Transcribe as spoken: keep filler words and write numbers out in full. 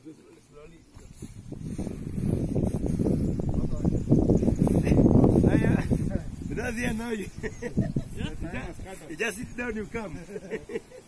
slowly. Because here now you, you just sit down, you come.